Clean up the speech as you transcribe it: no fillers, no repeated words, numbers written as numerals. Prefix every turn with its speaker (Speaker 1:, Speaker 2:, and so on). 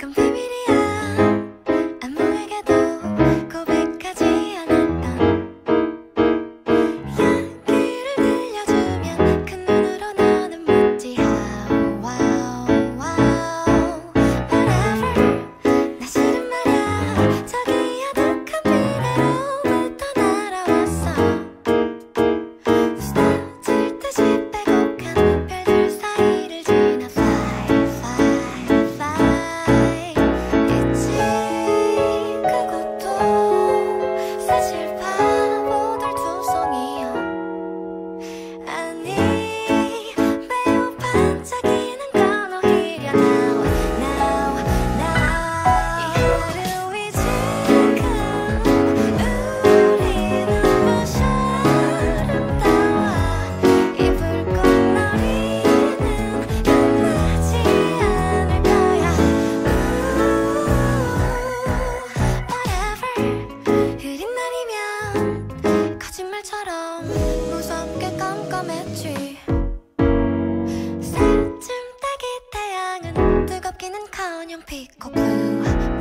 Speaker 1: 그건 비밀이야. 아무에게도 고백하지 않았던 향기를 들려주면 큰 눈으로 너는 묻지 how wow wow whatever. 나 싫은 말야. 저기 아득한 미래로부터 날아왔어. 쏟아질 듯이 빼곡한 별들 사이를 지나 fly fly fly. 있지 그것도 사실 바보들 두성이야. 아니 매우 반짝이는 건 오히려 now now now. 이 하루이 지금 우리는 무엇이 아름다워. 이 불꽃놀이는 끝나지 않을 거야. whatever. 흐린 날이면 거짓말처럼 무섭게 깜깜했지. 새쯤 따기 태양은 뜨겁기는커녕 피코 블루